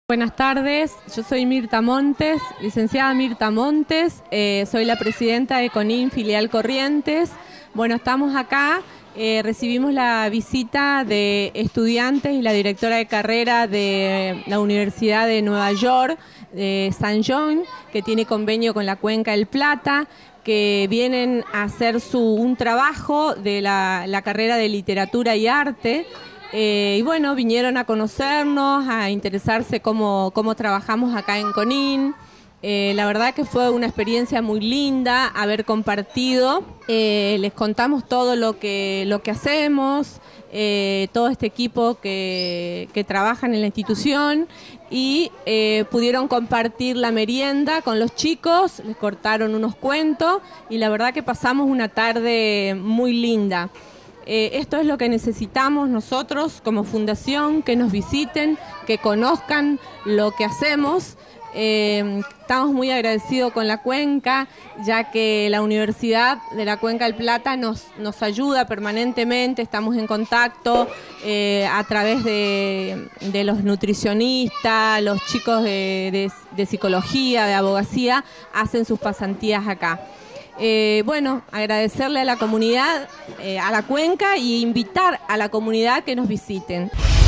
Buenas tardes, yo soy Mirta Montes, licenciada Mirta Montes, soy la presidenta de CONIN Filial Corrientes. Bueno, estamos acá, recibimos la visita de estudiantes y la directora de carrera de la Universidad de Nueva York, de St. John, que tiene convenio con la Cuenca del Plata, que vienen a hacer un trabajo de la carrera de Literatura y Arte. Y bueno, vinieron a conocernos, a interesarse cómo trabajamos acá en CONIN. La verdad que fue una experiencia muy linda haber compartido. Les contamos todo lo que hacemos, todo este equipo que trabaja en la institución, y pudieron compartir la merienda con los chicos, les cortaron unos cuentos y la verdad que pasamos una tarde muy linda. Esto es lo que necesitamos nosotros como fundación, que nos visiten, que conozcan lo que hacemos. Estamos muy agradecidos con la Cuenca, ya que la Universidad de la Cuenca del Plata nos ayuda permanentemente, estamos en contacto a través de los nutricionistas, los chicos de psicología, de abogacía, hacen sus pasantías acá. Bueno, agradecerle a la comunidad, a la Cuenca, y invitar a la comunidad que nos visiten.